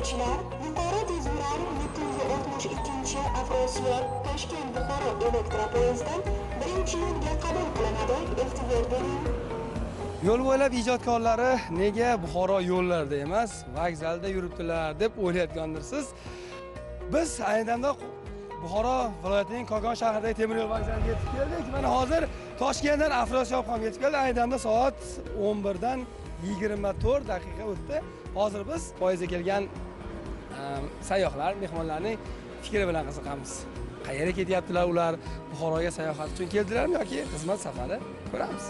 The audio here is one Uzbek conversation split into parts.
yo'lovchilar yuqori tezyurar 762-Afrosiyob Toshkent-Buxoro elektropoyezdidan 1-iyulga qabul qilinadi. E'tibor bering. Yo'l bo'ylab ijodkorlari nega Buxoro yo'llarida emas, vokzalda yuribdilar deb o'ylayotgandirsiz. Biz ayni damda Buxoro viloyatining Kogon shahridagi temir yo'l vokzaliga yetib keldik. Mana hozir Toshkentdan Afrosiyob ham yetib keldi. Ayni damda soat 11 dan 24 daqiqa o'tdi. Hozir biz poyezdga kelgan sayyohlar, mehmonlarning fikri bilan qiziqamiz. Qayerga ketyaptilar ular? Buxoroga sayohat uchun keldilarmi yoki xizmat safari? Ko'ramiz.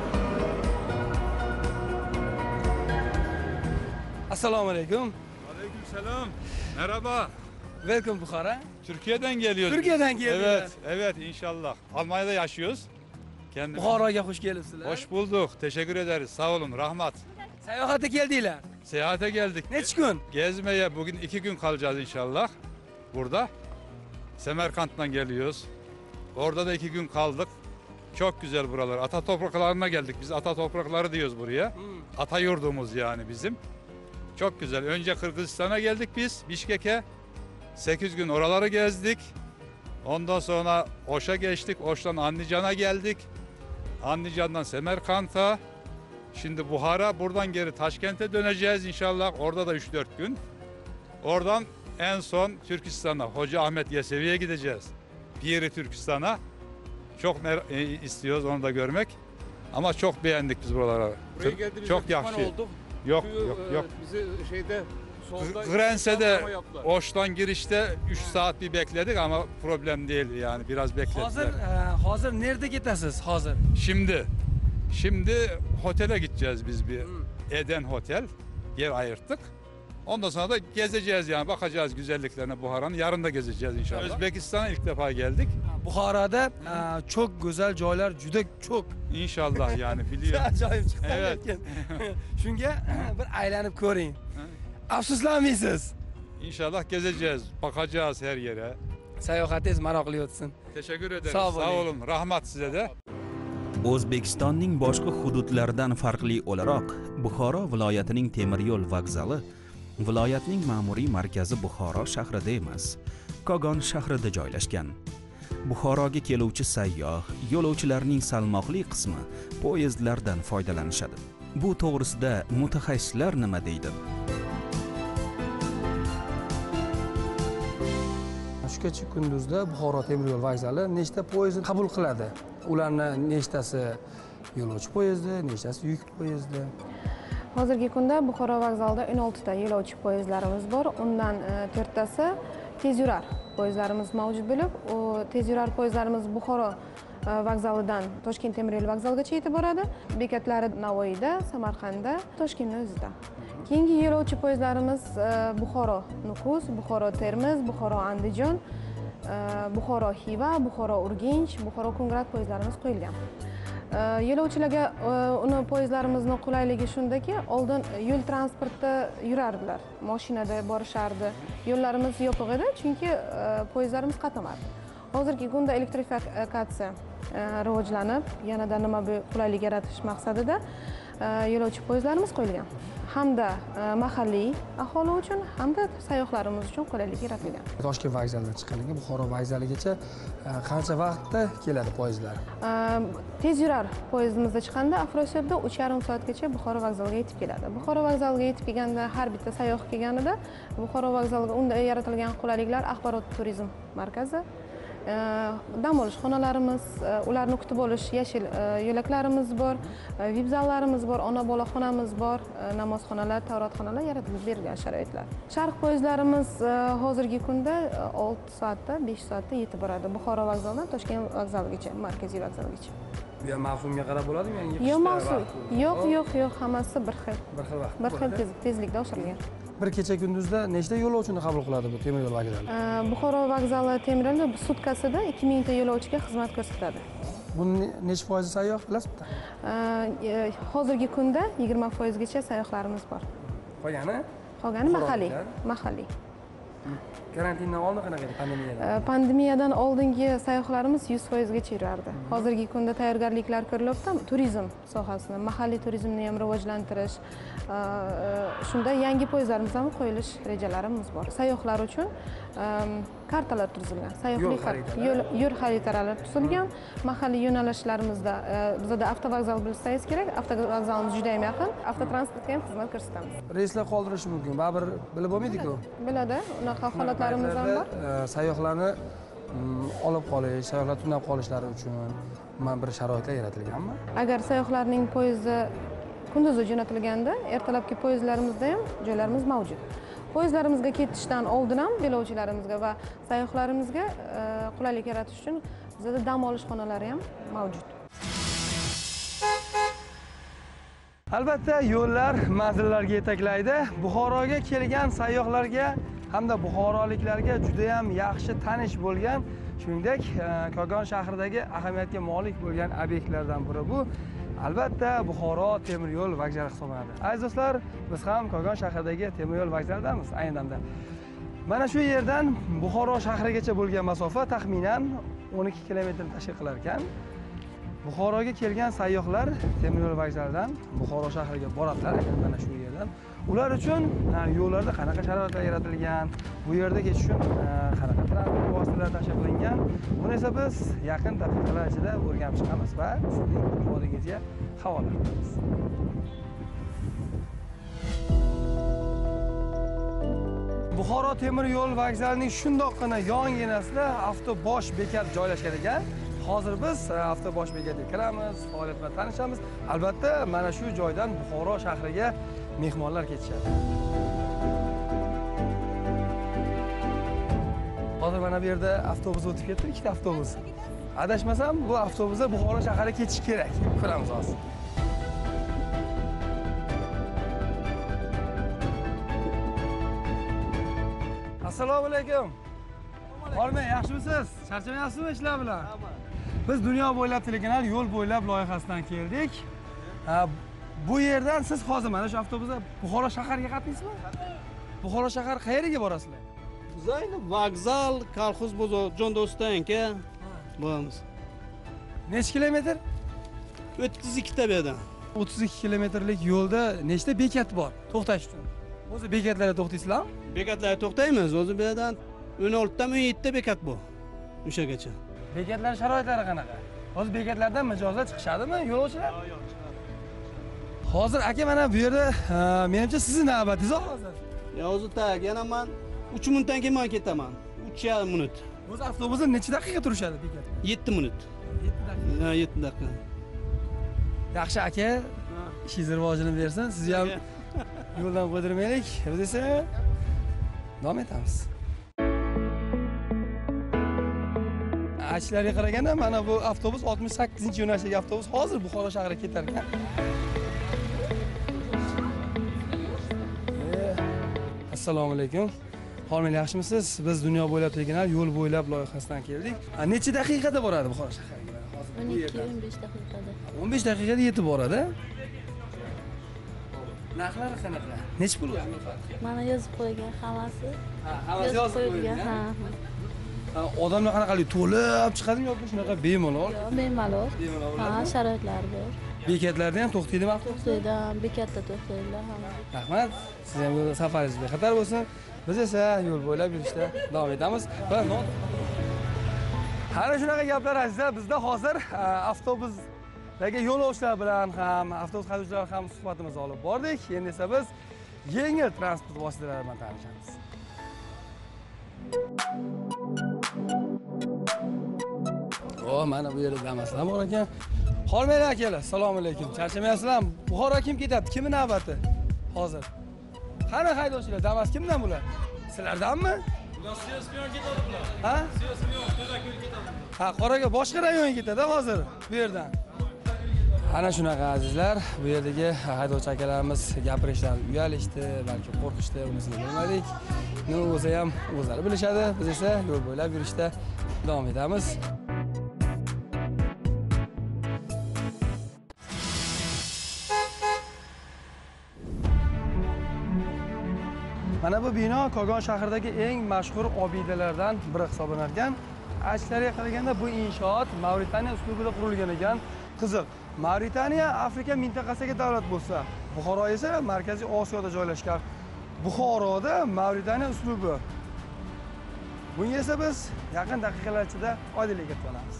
Assalomu alaykum. Aleyküm selam. Merhaba. Welcome Bukhara. Türkiye'den geliyoruz. Türkiye'den geldiler. Evet inşallah. Almanya'da yaşıyoruz. Buxoroga xush kelibsizlar. Hoş bulduk. Teşekkür ederiz. Sağ olun. Rahmat. Sayohatga keldilar. Seyahate geldik. Neç gün? Gezmeye bugün 2 gün kalacağız inşallah. Burada. Semerkant'tan geliyoruz. Orada da 2 gün kaldık. Çok güzel buralar. Ata topraklarına geldik. Biz ata toprakları diyoruz buraya. Ata yurdumuz yani bizim. Çok güzel. Önce Kırgızistan'a geldik biz. Bişkek'e. 8 gün oraları gezdik. Ondan sonra Oş'a geçtik. Oş'tan Andijan'a geldik. Andijan'dan Semerkant'a. Şimdi Buhara. Buradan geri Taşkent'e döneceğiz inşallah. Orada da 3-4 gün. Oradan en son Türkistan'a, Hoca Ahmet Yesevi'ye gideceğiz. Piri Türkistan'a. Çok istiyoruz onu da görmek. Ama çok beğendik biz buraları. Çok yakşı. Yok. Bizi şeyde solda Grense'de Oş'tan girişte 3 saat bir bekledik ama problem değildi yani biraz beklettiler. Hazır nerede gidesiz hazır? Şimdi otele gideceğiz biz bir Eden Hotel yer ayırttık. Ondan sonra da gezeceğiz yani bakacağız güzelliklerine Buhara'nın. Yarın da gezeceğiz inşallah. Özbekistan'a ilk defa geldik. Buxoroda çok güzel joylar juda çok. İnşallah yani biliyorum. Ajoyib chiqdi. Evet. Shunga bir aylanib ko'ring. Afsuslanmaysiz. İnşallah gezeceğiz, bakacağız her yere. Sayohatingiz maroqli o'tsin. Teşekkür ederiz. Sağ olun. Rahmat size de. O'zbekistonning boshqa hududlaridan farqli o'laroq, Buxoro viloyatining temir yo'l vokzali viloyatning ma'muriy markazi Buxoro shahrida emas, Kogon shahrida joylashgan. Buxoroga keluvchi sayyoh, yo'lovchilarning salmoqli qismi poyezdlardan foydalanishadi. Bu to'g'risida mutaxassislar nima deydi? Shu kecha kunduzda Buxoro temir yo'l vokzali nechta poyezdni qabul qiladi? Ularning nechtasi yo'lovchi poyezdi, nechtasi yuk poyezdi? Hozirgi kunda Buxoro vokzalida 16 ta yo'lovchi poyezdlarimiz bor. Undan 4 tasi tezyurar poyezdlarimiz mavjud bo'lib, u tezyurar poyezdlarimiz Buxoro vokzalidan Toshkent temir yo'l vokzaligacha yetib boradi. Bekatlari Navoiyda, Samarqandda, Toshkentning o'zida. Keyingi yo'lovchi poyezdlarimiz Buxoro Nukus, Buxoro Termiz, Buxoro Andijon, Buxoro Xiva, Buxoro Urganch, Buxoro Ko'ngrat poyezdlarimiz qo'yilgan. Yo'lovchilarga uni poyezdlarimizni qulayligi shundaki, oldin yo'l transportda yurardilar, mashinada borishardi. Yo'llarimiz yopiq edi, chunki poyezdlarimiz qatnamardi. Hozirgi kunda elektrifikatsiya rivojlanib, yanada nima bu qulaylik yaratish maqsadida yo'lovchi poyezdlarimiz qo'yilgan. Hamda mahalliy aholi uchun, hamda sayyohlarimiz uchun qulaylik yaratilgan. Toshkent vokzalidan chiqqaniga Buxoro vokzaligacha qancha vaqtda keladi poyezdlar? Tezyurar poyezdimizda chiqqanda Afrosiyobda 3,5 soatgacha Buxoro vokzaliga yetib keladi. Buxoro vokzaliga yetib kelganda har bitta sayyoh kelganida Buxoro vokzaliga unda yaratilgan qulayliklar axborot turizm markazi, dam olish xonalarimiz, ularni kutib olish yashil yo'laklarimiz bor, VIP zallarimiz bor, ona bola xonamiz bor, namozxonalar, tavratxonalar yaratilib berilgan sharoitlar. Sharq poyezdlarimiz hozirgi kunda 6 soatda, 5 soatda yetib boradi Buxoro vokzalidan Toshkent vokzaligacha, markaziy vokzalgacha. Bu ham mavsumga qarab bo'ladimi? Yo'q, mavsum. Yo'q, hammasi bir xil. Bir xil tezlikda oshirilgan. Bir kecha kunduzda nechta yo'lovchini qabul qiladi bu temir yo'l vokzali? Buxoro vokzali temir yo'li sutkasida 2000 ta yo'lovchiga xizmat ko'rsatadi. Buni necha foizi sayyoh bilasizmi? Hozirgi kunda 20% gacha sayyohlarimiz bor. Qolgani? Qolgani mahalliy. Karantindan oldin qanaqa edi pandemiyadan? Pandemiyadan oldingi sayohlarimiz 100% gacha yurardi. Hozirgi kunda tayyorgarliklar ko'rilyapti. Turizm sohasini, mahalliy turizmni ham rivojlantirish, shunda yangi poyezdlarimiz ham qo'yilish rejalarimiz bor. Sayyohlar uchun kartalar tuzilgan. Yo'l xaritalari tuzilgan. Mahalliy yo'nalishlarimizda bizda avtovokzal bilsangiz kerak. Avtovokzalimiz juda ham yaqin. Avtotransportga ham xizmat ko'rsatamiz. Reyslar qoldirish mumkin. Baribir bilib bo'lmaydi-ku. Biladi, unaqa holatlarimiz ham bor. Sayyohlarni olib qolish, sayyohlar tunab qolishlari uchun mana bir sharoitlar yaratilganmi? Agar sayyohlarning poyezdi kunduzi jo'natilganda, ertalabki poyezdlarimizda ham joylarimiz mavjud. Poyezdlarimizga ketishdan oldin ham yo'lovchilarimizga va sayyohlarimizga qulaylik yaratish uchun bizda dam olish xonalari ham mavjud. Albatta, yo'llar manzillarga yetaklaydi. Buxoroga kelgan sayyohlarga hamda buxoroliklarga juda ham yaxshi tanish bo'lgan, shuningdek, Kogon shahridagi ahamiyatga molik bo'lgan obyektlardan biri bu. Albatta, Buxoro temir yo'l vokzali hisoblanadi. Aziz do'stlar, biz ham Kogon shahridagi temir yo'l vokzalidamiz ayni damda. Mana shu yerdan Buxoro shahrigacha bo'lgan masofa taxminan 12 kilometrni tashkil qilar ekan. Buxoroga kelgan sayyohlar temir yo'l vokzalidan Buxoro shahriga boradilar mana shu yerdan. Ular uchun yo'llarda qanaqa sharoitlar yaratilgan, bu yerda ketish uchun qanaqa transport vositalari tashkil qilingan, buni esa biz yaqin daqiqalar ichida o'rganib chiqamiz va sizning e'tiboringizga havola qilamiz. Buxoro temir yo'l vokzalining shundoqqina yonginasida avtobosh bekat joylashgan ekan. Hozir biz avtobosh bekatiga kiramiz, faoliyat bilan tanishamiz. Albatta, mana shu joydan Buxoro shahriga mehmonlar ketishadi. Hozir mana bu yerda avtobus o'tib ketdi, ikkita avtobus. Adashmasam, bu avtobusda Buxoro shahriga ketish kerak. Ko'ramiz hozir. Assalomu alaykum. Hormay, yaxshimisiz? Charchamayapsizmi ishlar bilan? Biz dunyo bo'ylab telekanal yo'l bo'ylab loyihasidan keldik. Bu yerdan siz hozir mana shu avtobusda Buxoro shaharga qatnaysizmi? Buxoro shahar qayerga borasizlar? Biz ayni vokzal, kolxoz bozor, jon do'stanka boramiz. Necha kilometr? 32 ta bu yerdan. 32 kilometrlik yo'lda nechta bekat bor to'xtash uchun? O'zi bekatlarda to'xtaysizlarmi? Bekatlarda to'xtaymiz. O'zi bu yerdan 16 ta 17 ta bekat bor. O'shagacha. Bekatlar sharoitlari qanaqa? Hozir bekatlardan mijozlar chiqishadimi, yo'lovchilar? Yo'q, chiqadi. Hozir aka mana bu yerda menimcha sizning navbatingiz hozir. Hozir tak, yana men 3 minutdan keyin men ketaman. 3,5 minut. O'zi avtobusda necha daqiqa turishadi bekatda? 7 minut. 7 daqiqa. Ha, 7 daqiqa. Yaxshi aka, ishingiz rivojini bersin. Sizni ham yo'ldan qo'ydirmaylik. Biz esa davom etamiz. Aytishlariga qaraganda mana bu avtobus 68-yo'nalishdagi avtobus hozir Buxoro shahriga ketar ekan. Assalomu alaykum. Hormay, yaxshimisiz? Biz dunyo bo'ylab telekanal yo'l bo'ylab loyihasidan keldik. Necha daqiqada boradi Buxoro shahriga? Hozir bu yerda 12-15 daqiqada. 15 daqiqada yetib boradi. Narxlari qanaqa? Necha pul o'zi? Mana yozib qo'ygan hammasi. Ha, hammasi yozib qo'yilgan. Ha. Odamlar qanaqalik to'lib chiqadimi yoki shunaqa bemalol? Yo'q, bemalol. Ha, sharoitlar bor. Bekatlarda ham to'xtaydimi avtobus? To'xtaydi, bekatda to'xtaydilar hamma. Rahmat. Siz ham yo'lda safaringiz bexatar bo'lsin. Biz esa yo'l bo'ylab yurishda davom etamiz. Va ana shunaqa gaplar azizlar, bizda hozir avtobusdagi yo'lovchilar bilan ham, avtobus haydovchilari ham suhbatimizni olib bordik. Endi esa biz yengil transport vositalari bilan tanishamiz. Mana bu yerda Damaslar bor ekan. Hormay akalar, assalomu alaykum. Charchamayapsizlarmi? Buxoro kim ketadi? Kimning navbati? Hozir. Qani haydovchilar? Damas kimdan bular? Sizlardanmi? Bular Siyosbiyon ketadi bular. Ha? Siyosbiyon To'dako'l ketadi. Ha, Qoraga boshqa rayonga ketadi hozir bu yerdan. Ana shunaqa azizlar, bu yerdagi haydovchi akalarimiz gapirishdan uyalishdi, balki qo'rqishdi, unisini bilmadik. Nima bo'lsa ham o'zlari bilishadi. Biz esa yo'l bo'ylab yurishda davom etamiz. Mana bu bino Kogon shahridagi eng mashhur obidalardan biri hisoblanar ekan. Aytishlariga qaraganda bu inshoot Mavritaniya uslubida qurilgan ekan. Qiziq. Mavritaniya Afrika mintaqasiga davlat bo'lsa, Buxoro esa Markaziy Osiyoda joylashgan. Buxoroda Mavritaniya uslubi. Bunga esa biz yaqin daqiqalar ichida oydinlik kiritib olamiz.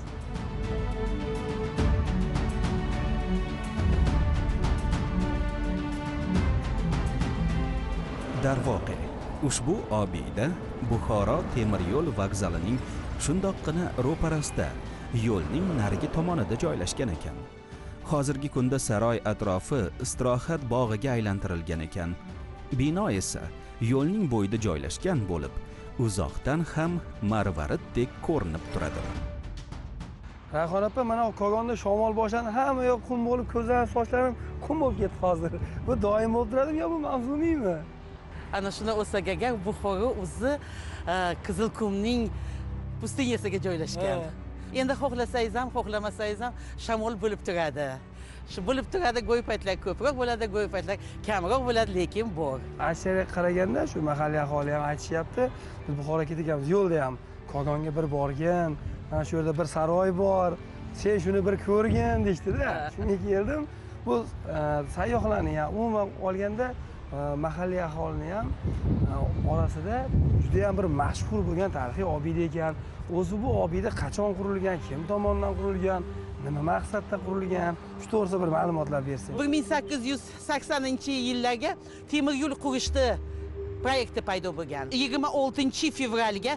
Darvoqe, ushbu obida Buxoro temir yo'l vokzalining shundoqqina ro'parasida, yo'lning narigi tomonida joylashgan ekan. Hozirgi kunda saroy atrofi istirohat bog'iga aylantirilgan ekan. Bino esa yo'lning bo'yida joylashgan bo'lib, uzoqdan ham marvaritdek ko'rinib turadi. Rayhon opa, mana Kogonda shamol boshlandi, hamma yoq qum bo'lib, ko'zlarim, sochlarim qum bo'lib ketdi hozir. Bu doim bo'lib turadimi yo bu mavzumiymi? Ana shuni o'sagaga Buxoro o'zi Qizilqumning pustinyasiga joylashgan. Endi xohlasangiz ham, xohlamasangiz ham shamol bo'lib turadi. Shu bo'lib turadi, go'y paytlar ko'proq bo'ladi, go'y paytlar kamroq bo'ladi, lekin bor. Aksariyat qaraganda shu mahalliy aholi ham aytishyapti, biz Buxoro ketganmiz, yo'lda ham Kogonga bir borgan, mana shu yerda bir saroy bor, sen shuni bir ko'rgin deydi-da. Shunga keldim. Bu sayyohlarni ham umuman olganda mahalliy aholini ham orasida juda ham bir mashhur bo'lgan tarixiy obida ekan. O'zi bu obida qachon qurilgan, kim tomonidan qurilgan, nima maqsadda qurilgan, shu to'g'risida bir ma'lumotlar bersangiz. 1880-yillarga temir yo'l qurishni proyekti paydo bo'lgan. 26 fevralga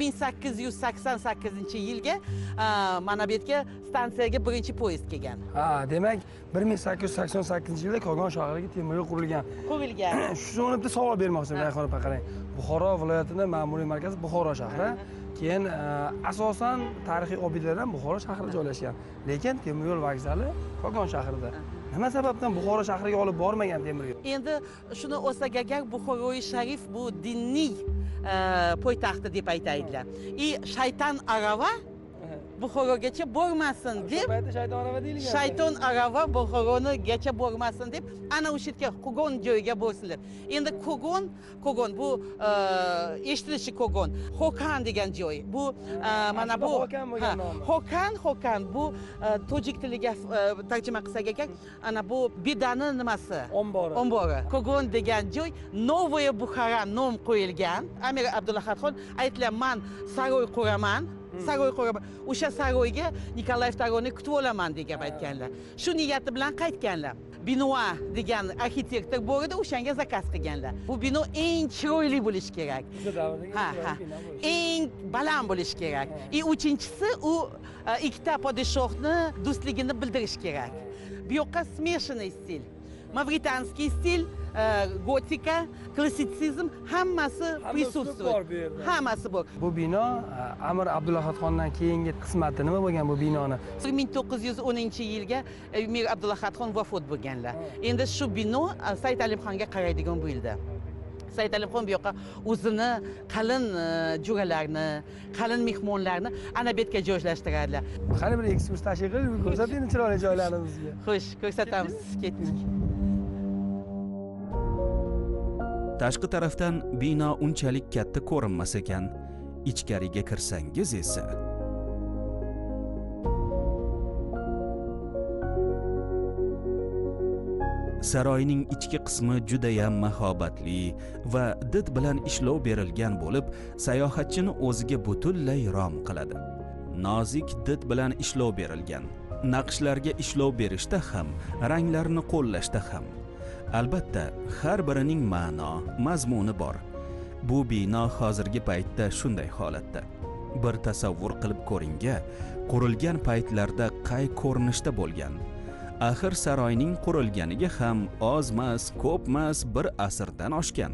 1888-yilga mana bu yerga stansiyaga birinchi poyezd kelgan. Ha, demak 1888-yilda Kogon shahriga temir yo'l qurilgan. Qurilgan. Shuni bitta savol bermoqchiman, Rayhon opa, qarang. Buxoro viloyatining ma'muriy markazi Buxoro shahri. Keyin asosan tarixiy obidalar ham Buxoro shahrida joylashgan. Lekin temir yo'l vokzali Kogon shahrida. Nima sababdan Buxoro shahriga olib bormagan temir yo'l? Endi shuni o'sagaga Buxoroi sharif bu diniy poytaxti deb aytaydilar. Shayton arava Buxorogacha bormasin deb, shayton arava Buxorogacha bormasin deb ana o'sha yerga Kogon joyiga borsinlar. Endi Kogon bu eshitilishi Kogon, Xokan degan joy. Bu mana bu Xokan bu tojik tiliga tarjima qilsak ekan, ana bu bedani nimasi? Ombori. Kogon degan joy Новая Buxara nom qo'yilgan. Amir Abdullaxon aytdilar, men saroy quraman. Saroy quraman. O'sha saroyga Nikolay IIni kutib olaman degan aytganlar. Shu niyati bilan qaytganlar. Binoa degan arxitektor bor edi, o'shanga zakaz qilganlar. Bu bino eng chiroyli bo'lishi kerak. Ha. Eng baland bo'lishi kerak. Uchinchisi u ikkita podshohni do'stligini bildirish kerak. Bu yoqqa смешанный stil. Mavritanskiy stil, gotika, klassitsizm hammasi присутствует. Hammasi bor. Bu bino Amir Abdullaxondan keyingi qismati nima bo'lgan bu binoni? 1910-yilga Amir Abdullaxon vafot bo'lganlar. Endi shu bino Said Alimxonga qaraydigan bo'ldi. Said Alimxon bu yoqqa o'zini qalin jo'ralarni, qalin mehmonlarni ana bu yerga joylashtiradilar. Qani bir ekskursiya tashkil qilib ko'rsating chiroyli joylarni bizga. Xo'sh, ko'rsatamiz. Ketdik. Tashqi tarafdan bino unchalik katta ko'rinmas ekan, ichkariga kirsangiz esa saroyning ichki qismi juda ham mahobatli va did bilan ishlov berilgan bo'lib, sayohatchini o'ziga butunlay rom qiladi. Nozik did bilan ishlov berilgan. Naqshlarga ishlov berishda ham, ranglarni qo'llashda ham. Albatta, har birining ma'no, mazmuni bor. Bu bino hozirgi paytda shunday holatda. Bir tasavvur qilib ko'ringga, qurilgan paytlarda qay ko'rinishda bo'lgan. Axir saroyning qurilganiga ham ozmas, ko'pmas bir asrdan oshgan.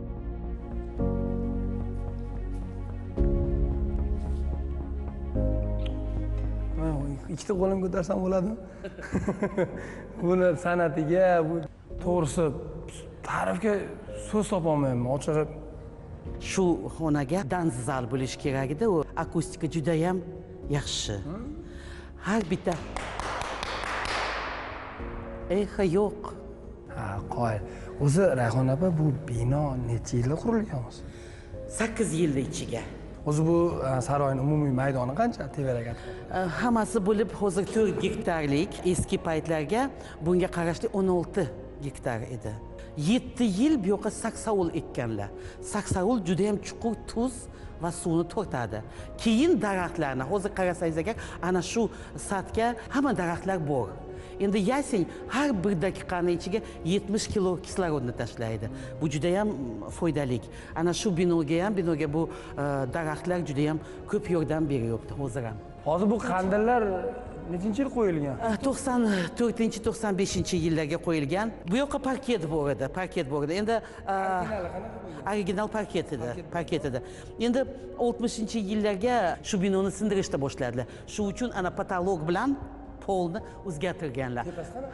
Ikkita qo'lim ko'tarsam bo'ladimi? Buni san'atiga, bu to'g'risi ta'rifga so'z topolmayman, ochig'i. Shu xonaga dans zal bo'lish kerak edi, u akustika juda ham yaxshi. Har bitta eho yo'q. Ha, qoyil. O'zi Rayhon opa, bu bino necha yilda qurilgan o'zi? 8 yilda ichiga. O'zi bu saroyning umumiy maydoni qancha? Tevarak atrofi? Hammasi bo'lib hozir 4 gektarlik, eski paytlarga bunga qarashli 16 gektar edi. 7 yil bu yoqqa saksovul ekkanlar. Saksovul juda ham chuqur tuz va suvni tortadi. Keyin daraxtlarni, hozir qarasangiz agar, ana shu satga hamma daraxtlar bor. Endi yasen har bir daqiqani ichiga 70 kilo kislorodni tashlaydi. Bu juda ham foydali. Ana shu binoga bu daraxtlar juda ham ko'p yordam beryapti hozir ham. Hozir bu qandillar nechinchi yil qo'yilgan? 94-95-yillarga qo'yilgan. Bu yoqqa parket bor edi, Endi original parket edi. Endi 60-yillarga shu binoni sindirishda boshladilar. Shu uchun ana patolog bilan polni o'zgartirganlar.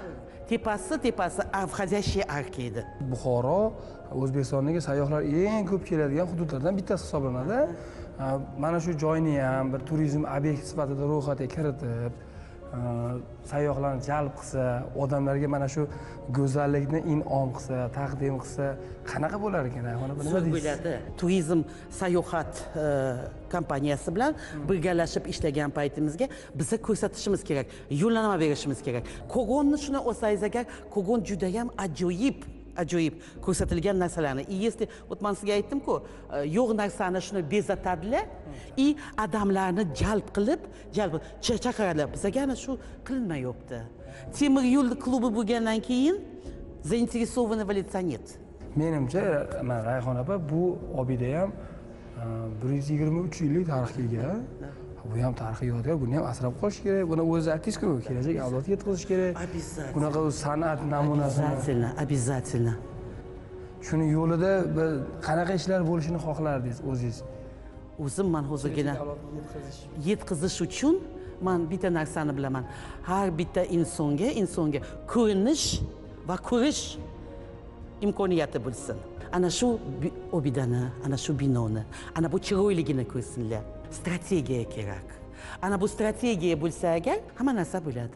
Tepasi входящий arka edi. Buxoro O'zbekistondagi sayyohlar eng ko'p keladigan hududlardan bittasi hisoblanadi. Mana shu joyni ham bir turizm obyekti sifatida ro'yxatga kiritib, sayyohlarni jalb qilsa, odamlarga mana shu go'zallikni in'om qilsa, taqdim qilsa, qanaqa bo'lar ekan? Nima deysiz? Turizm sayohat kompaniyasi bilan birgalashib ishlagan paytimizga biza ko'rsatishimiz kerak, yo'llanma berishimiz kerak. Kogonni shuni olsangiz agar, kogon juda ham ajoyib ko'rsatilgan narsalarni. Если вот men sizga aytdim-ku, yo'q narsani shuni bezatadilar, odamlarni jalb qilib chaqiradilar. Bizga ana shu qilinmayapti. Temir yo'l klubi bo'lgandan keyin заинтересованного лица нет. Menimcha, Rayhon opa, bu obida ham 123 yillik tarixga ega. Bu ham tarixiy yodgor, buni ham asrab qolish kerak. Buni o'zi aytdingiz-ku, kelajak avlodga yetkazish kerak. Bunaqa san'at namunasini обязательно. Shuni yo'lida qanaqa ishlar bo'lishini xohlardingiz o'zingiz? O'zim men hozirgina yetkazish uchun men bitta narsani bilaman. Har bitta insonga ko'rinish va ko'rish imkoniyati bo'lsin. Ana shu obidani, ana shu binoni, ana bu chiroyligini ko'rsinlar. Strategiya kerak. Ana bu strategiya bo'lsa agar, hamma narsa bo'ladi.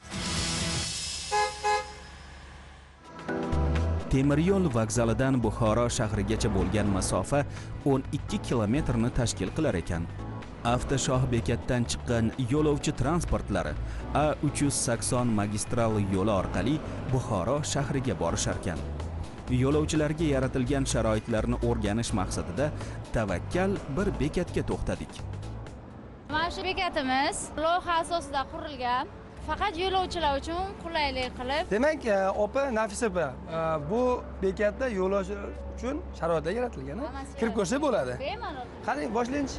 Temir yo'l vokzalidan Buxoro shahrigacha bo'lgan masofa 12 kilometrni tashkil qilar ekan. Avtoshoh bekatdan chiqqan yo'lovchi transportlari A380 magistral yo'li orqali Buxoro shahriga borishar ekan. Yo'lovchilarga yaratilgan sharoitlarni o'rganish maqsadida tavakkal bir bekatga to'xtadik. Mana shu bekatimiz loyiha asosida qurilgan. Faqat yo'lovchilar uchun qulaylik qilib. Demak, opa Nafisa opa, bu bekatda yo'lovchilar uchun sharoitlar yaratilgan. Kirib ko'rsak bo'ladi. Bemalol. Qani, boshlaychi.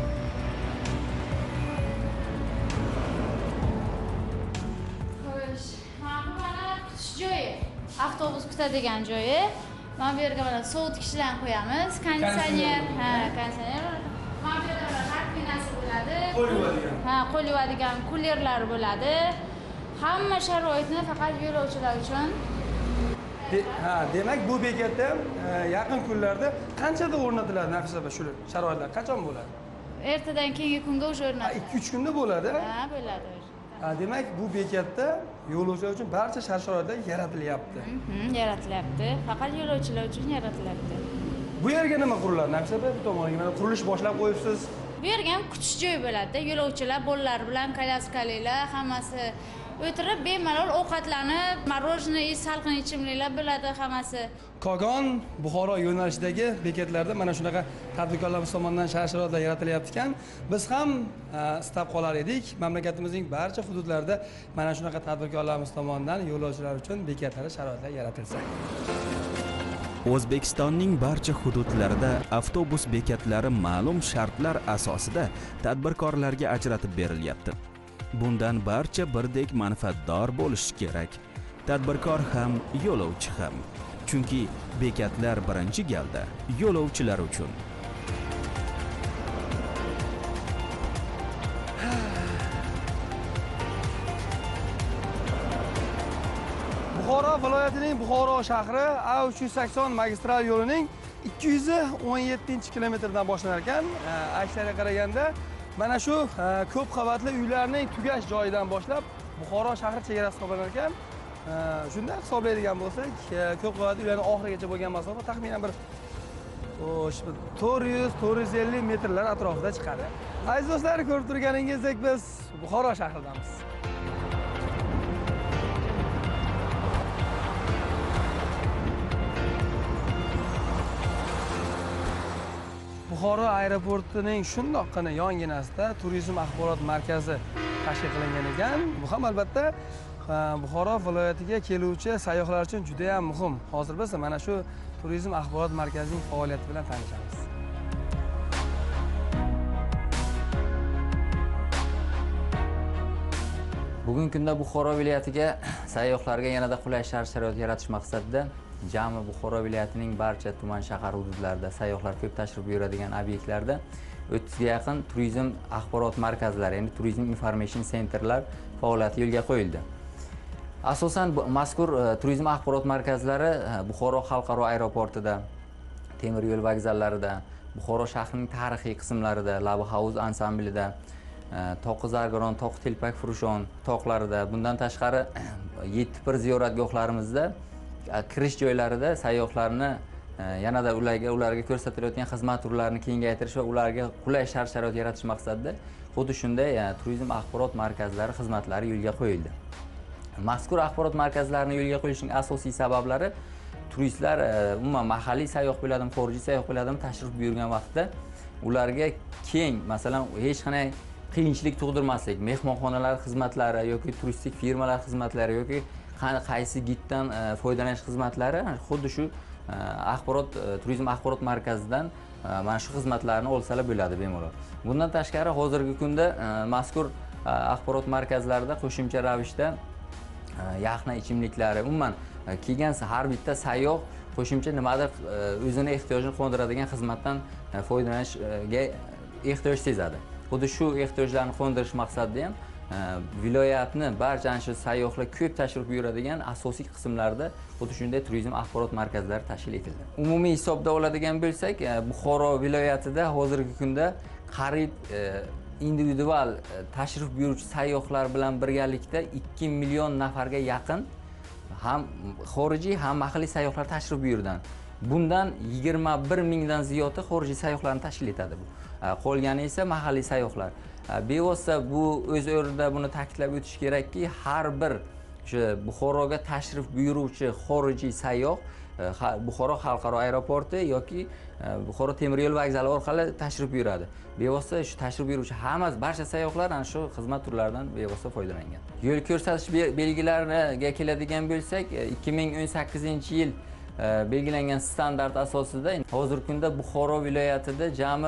Xo'sh, mana kutish joyi. Avtobus kutadigan joyi. Mana bu yerga mana sovutgichlarni qo'yamiz. Konditsioner, konditsioner. Mana bu yerda rakvinasi bo'ladi. Qo'l yuvadigan kulerlar bo'ladi. Hamma sharoitni faqat yo'lovchilar uchun. Demak, bu bekatda yaqin kunlarda qanchada o'rnatiladi Nafisa opa shu sharoitlar qachon bo'ladi? Ertadan keyingi kunga o'sha o'rnatiladi. 2-3 kunda bo'ladi. Bo'ladi. Demak, bu bekatda yo'lovchilar uchun barcha shart-sharoitlar yaratilyapti. Yaratilyapti. Faqat yo'lovchilar uchun yaratilyapti. Bu yerga nima quriladi? Nafisa opa, bu tomoniga mana qurilish boshlab qo'yibsiz. Bu yerga ham kutish joyi bo'ladi. Yo'lovchilar bolalar bilan kolyaskaliklar hammasi o'tirib bemalol ovqatlanib, morojniy, salqin ichimliklar bo'ladi hammasi. Kogon Buxoro yo'nalishidagi bekatlarda mana shunaqa tadbirkorlarimiz tomonidan shart-sharoitlar yaratilyapti ekan. Biz ham istab qolar edik, mamlakatimizning barcha hududlarida mana shunaqa tadbirkorlarimiz tomonidan yo'lovchilar uchun bekatlarda sharoitlar yaratilsa. O'zbekistonning barcha hududlarida avtobus bekatlari ma'lum shartlar asosida tadbirkorlarga ajratib berilyapti. Bundan barcha birdek manfaatdor bo'lishi kerak. Tadbirkor ham, yo'lovchi ham. Chunki bekatlar birinchi galda yo'lovchilar uchun. Buxoro viloyatining Buxoro shahri A380 magistral yo'lining 217-kilometrdan boshlanar ekan. Aksariga qaraganda mana shu ko'p qavatli uylarning tugash joyidan boshlab Buxoro shahri chegarasi hisoblanar ekan. Shunday hisoblaydigan bo'lsak, ko'p qavatli uylarning oxirigacha bo'lgan masofa taxminan bir 400-450 metrlar atrofida chiqadi. Aziz do'stlar, ko'rib turganingizdek biz Buxoro shahridamiz. Buxoro aeroportining shundoqqina yonginasida turizm axborot markazi tashkil qilingan ekan. Bu ham albatta Buxoro viloyatiga keluvchi sayyohlar uchun juda ham muhim. Hozir biz mana shu turizm axborot markazining faoliyati bilan tanishamiz. Bugungi kunda Buxoro viloyatiga sayyohlarga yanada qulay shart-sharoit yaratish maqsadida jami Buxoro viloyatining barcha tuman shahar hududlarida sayyohlar ko'p tashrif buyuradigan obyektlarda 30 ga yaqin turizm axborot markazlari, ya'ni turizm information centerlar faoliyati yo'lga qo'yildi. Asosan mazkur turizm axborot markazlari Buxoro xalqaro aeroportida, temir yo'l vokzallarida, Buxoro shahrining tarixiy qismlarida, Labi House ansamblida, Toqi Zargaron, Toqi Telpak Furushon tog'larida, bundan tashqari 7 ziyoratgohlarimizda kirish joylarida sayyohlarni yanada ularga ko'rsatilayotgan xizmat turlarini kengaytirish va ularga qulay shart-sharoit yaratish maqsadida xuddi shunday turizm axborot markazlari xizmatlari yo'lga qo'yildi. Mazkur axborot markazlarini yo'lga qo'yishning asosiy sabablari turistlar umuman mahalliy sayyoh bo'ladimi, xorijiy sayyoh bo'ladimi tashrif buyurgan vaqtda ularga keng, masalan, hech qanday qiyinchilik tug'dirmaslik, mehmonxonalar xizmatlari yoki turistik firmalar xizmatlari yoki qaysi giddan foydalanish xizmatlari xuddi shu turizm axborot markazidan mana shu xizmatlarni olsalar bo'ladi bemalol. Bundan tashqari hozirgi kunda mazkur axborot markazlarida qo'shimcha ravishda yaxna ichimliklari, umuman kelgan har bitta sayyoh qo'shimcha nimadir o'zini ehtiyojini qondiradigan xizmatdan foydalanishga ehtiyoj sezadi. Xuddi shu ehtiyojlarni qondirish maqsadida ham viloyatni barcha shu sayyohlar ko'p tashrif buyuradigan asosiy qismlarda xuddi shunday turizm axborot markazlari tashkil etildi. Umumiy hisobda oladigan bo'lsak, Buxoro viloyatida hozirgi kunda qariyb individual tashrif buyuruvchi sayyohlar bilan birgalikda 2 million nafarga yaqin ham xorijiy ham mahalliy sayyohlar tashrif buyurgan. Bundan 21 mingdan ziyodi xorijiy sayyohlarni tashkil etadi bu. Qolgani esa mahalliy sayyohlar. Bevosita bu o'z o'rnida buni ta'kidlab o'tish kerakki, har bir shu Buxoroga tashrif buyuruvchi xorijiy sayyoh Buxoro xalqaro aeroporti yoki Buxoro temir yo'l vokzali orqali tashrif buyuradi. Bevosita shu tashrif buyuruvchi barcha sayyohlar ana shu xizmat turlaridan bevosita foydalangan. Yo'l ko'rsatish belgilariga keladigan bo'lsak, 2018-yil belgilangan standart asosida hozirgi kunda Buxoro viloyatida jami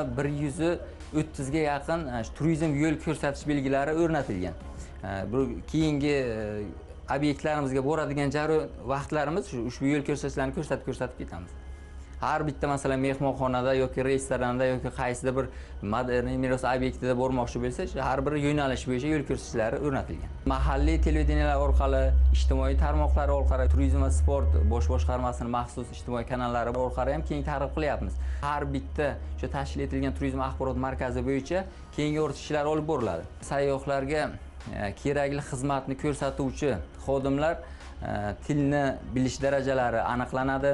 130 ga yaqin turizm yo'l ko'rsatish belgilari o'rnatilgan. Bu keyingi obyektlarimizga boradigan vaqtlarimiz ushbu yo'l ko'rsatishlarni ko'rsatib ketamiz. Har bitta masalan mehmonxonada yoki restoranda yoki qaysidir bir madaniy meros obyektida bormoqchi bo'lsa, har bir yo'nalish bo'yicha yo'l ko'rsatishlari o'rnatilgan. Mahalliy televideniyalar orqali, ijtimoiy tarmoqlar orqali, turizm va sport bosh boshqarmasining maxsus ijtimoiy kanallari orqali ham keng targ'ib qilyapmiz. Har bitta shu tashkil etilgan turizm axborot markazi bo'yicha keyingi o'rgatishlar olib boriladi. Sayyohlarga kerakli xizmatni ko'rsatuvchi xodimlar tilni bilish darajalari aniqlanadi.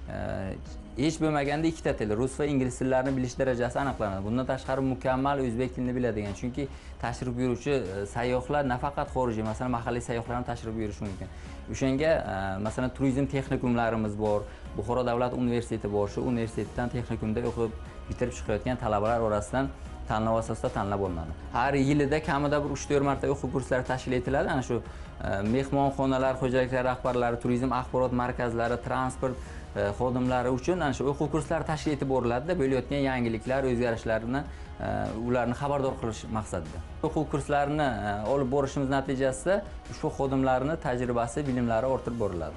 Hech bo'lmaganda ikkita til, rus va ingliz tillarini bilish darajasi aniqlanadi. Bundan tashqari mukammal o'zbek tilini biladigan, chunki tashrif buyuruvchi sayyohlar nafaqat xorijiy, masalan mahalliy sayyohlar ham tashrif buyurishi mumkin. O'shanga masalan turizm texnikumlarimiz bor, Buxoro davlat universiteti bor. Shu universitetdan texnikumda o'qib bitirib chiqayotgan talabalar orasidan tanlov asosida tanlab olinadi. Har yilida kamida bir 3-4 marta o'quv kurslari tashkil etiladi. Ana shu mehmonxonalar xo'jaliklari rahbarlari, turizm axborot markazlari, transport xodimlari uchun ana shu o'quv kurslari tashkil etib boriladi. Bo'layotgan yangiliklar, o'zgarishlarni ularni xabardor qilish maqsadida. O'quv kurslarini olib borishimiz natijasida ushbu xodimlarning tajribasi, bilimlari ortib boriladi.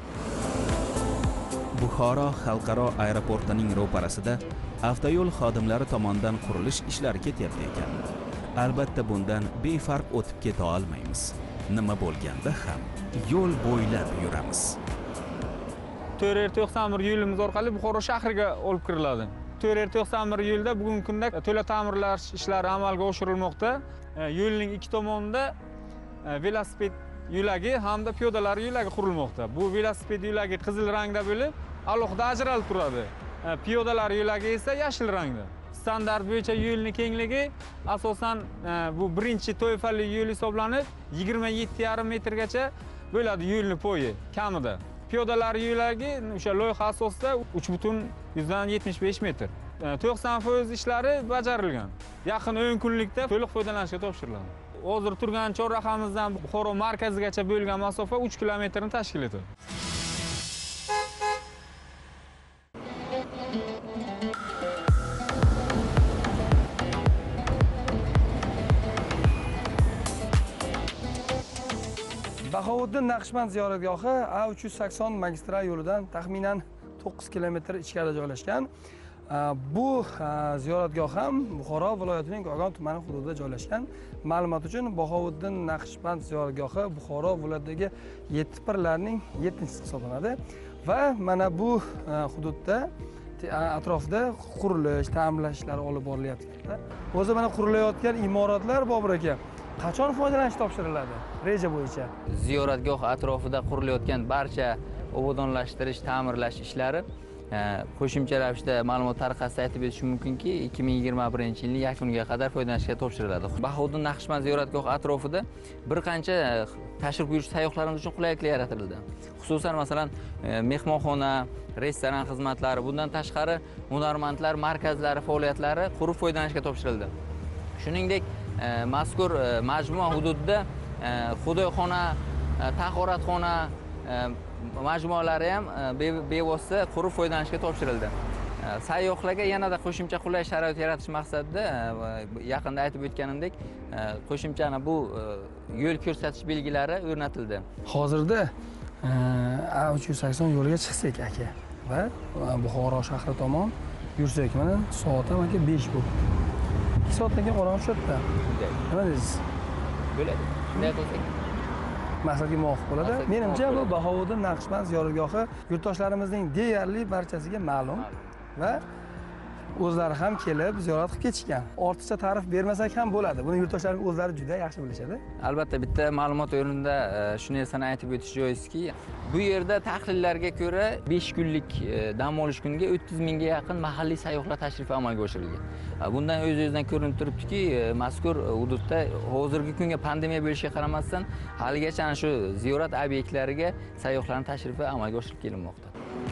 Buxoro xalqaro aeroportining ro'parasida avtoyo'l xodimlari tomonidan qurilish ishlari ketyapti ekan. Albatta bundan befarq o'tib keta olmaymiz. Nima bo'lganda ham yo'l bo'ylab yuramiz. 491 yo'limiz orqali Buxoro shahriga olib kiriladi. 491 yo'lda bugungi kunda to'la ta'mirlash ishlari amalga oshirilmoqda. Yo'lning ikki tomonida velosiped yo'lagi hamda piyodalar yo'lagi qurilmoqda. Bu velosiped yo'lagi qizil rangda bo'lib, alohida ajralib turadi. Piyodalar yo'lagi esa yashil rangda. Standart bo'yicha yo'lning kengligi asosan bu birinchi toifali yo'l hisoblanib 27,5 metrgacha bo'ladi yo'lning poyi kamida. Piyodalar yo'lagi o'sha loyiha asosida 3,75 metr. 90% ishlari bajarilgan. Yaqin 10 kunlikda to'liq foydalanishga topshiriladi. Hozir turgan chorrahimizdan Buxoro markazigacha bo'lgan masofa 3 kilometrni tashkil etadi. Bahovuddin Naqshband ziyoratgohi A380 magistral yo'lidan taxminan 9 kilometr ichkarida joylashgan. Bu ziyoratgoh ham Buxoro viloyatining Kogon tumani hududida joylashgan. Ma'lumot uchun Bahovuddin Naqshband ziyoratgohi Buxoro viloyatidagi 7 pirlarning 7-chisi hisoblanadi va mana bu hududda atrofida qurilish, ta'mirlash ishlari olib borilyapti. O'zi mana qurilayotgan imoratlar Bobur aka qachon foydalanishga topshiriladi reja bo'yicha? Ziyoratgoh atrofida qurilayotgan barcha obodonlashtirish, ta'mirlash ishlari qo'shimcha ravishda ma'lumot tarqatsa aytib o'tishim mumkinki 2021-yilning yakuniga qadar foydalanishga topshiriladi. Bahovuddin Naqshband ziyoratgohi atrofida bir qancha tashrif buyurish sayyohlarimiz uchun qulayliklar yaratildi. Xususan masalan mehmonxona, restoran xizmatlari, bundan tashqari hunarmandlar markazlari faoliyatlari qurib foydalanishga topshirildi. Shuningdek, mazkur majmua hududida xudoyxona, tahoratxona majmualari ham bevosita qurib foydalanishga topshirildi. Sayyohlarga yanada qo'shimcha qulay sharoit yaratish maqsadida yaqinda aytib o'tganimdek qo'shimcha bu yo'l ko'rsatish belgilari o'rnatildi. Hozirda A380 yo'liga chiqsak aka va Buxoro shahri tomon yursak, mana soat ham aka 5 bo'ldi. 2 soatdan keyin qorong'i tushadi. Nima deysiz? Bo'ladi. Shunday qilsak maqsadga muvofiq bo'ladi. Menimcha bu Bahovuddin Naqshband ziyoratgohi yurtdoshlarimizning deyarli barchasiga ma'lum va o'zlari ham kelib ziyorat qilib ketishgan. Ortiqcha ta'rif bermasak ham bo'ladi. Buni yurtdoshlarimiz o'zlari juda yaxshi bilishadi. Albatta bitta ma'lumot o'rnida shuni narsani aytib o'tish joizki, bu yerda tahlillarga ko'ra 5 kunlik dam olish kuniga 30 mingga yaqin mahalliy sayyohlar tashrifi amalga oshirilgan. Bundan o'z-o'zidan ko'rinib turibdiki, mazkur hududda hozirgi kunga pandemiya bo'lishiga qaramasdan haligacha ana shu ziyorat obyektlariga sayyohlarning tashrifi amalga oshirib kelinmoqda.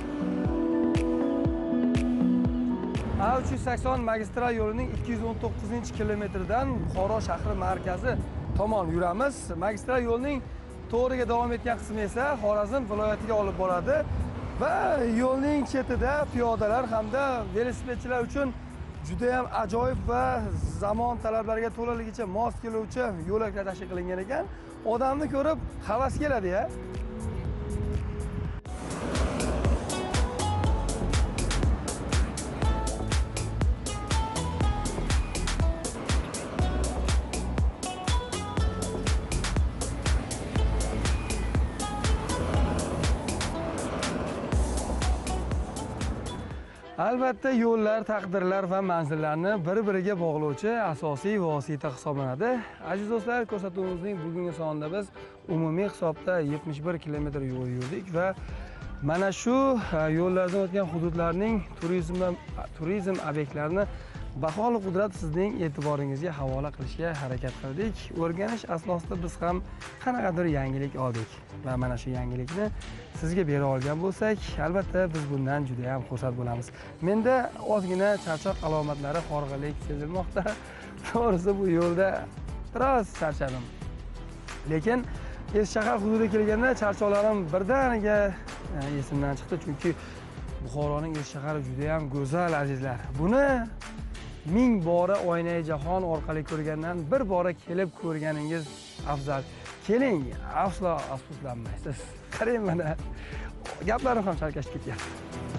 A380 magistral yo'lining 219-kilometridan Buxoro shahri markazi tomon yuramiz. Magistral yo'lning to'g'riga davom etgan qismi esa Xorazm viloyatiga olib boradi va yo'lning chetida piyodalar hamda velosipedchilar uchun juda ham ajoyib va zamon talablariga to'laligicha mos keluvchi yo'laklar tashkil qilingan ekan. Odamni ko'rib havas keladi-ya. Albatta yo'llar, taqdirlar va manzillarni bir-biriga bog'lovchi asosiy vosita hisoblanadi. Aziz do'stlar, ko'rsatuvimizning bugungi sonida biz umumiy hisobda 71 kilometr yo'l yurdik va mana shu yo'llardan o'tgan hududlarning turizm obyektlarini baholi qudrat sizning e'tiboringizga havola qilishga harakat qildik. O'rganish asnosida biz ham qanaqadir yangilik oldik va mana shu yangilikni sizga bera olgan bo'lsak, albatta biz bundan juda ham xursand bo'lamiz. Menda ozgina charchoq alomatlari, horg'inlik sezilmoqda. To'g'risi bu yo'lda biroz charchadim. Lekin shahar hududiga kelganda charchoqlarim birdaniga esimdan chiqdi, chunki Buxoroning shahari juda ham go'zal azizlar. Buni ming bora oynai jahon orqali ko'rgandan bir bora kelib ko'rganingiz afzal. Keling, aslo afsuslanmaysiz. Qarang mana, gaplarim ham chalkashib ketyapti.